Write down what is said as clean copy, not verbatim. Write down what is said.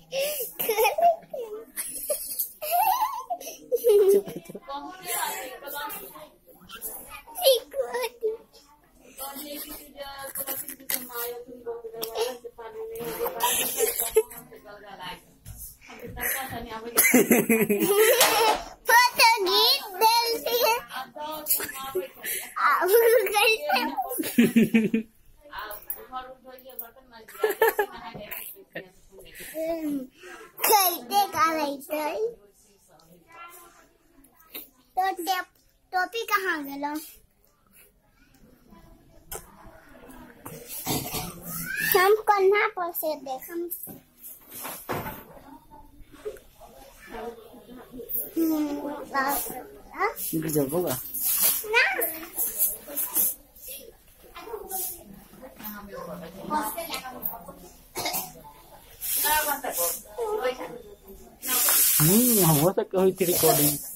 टोपी कहाँ गेलो? हम कन्हा पर से देखम जब होगा ना हो सके हुई थी रिकॉर्डिंग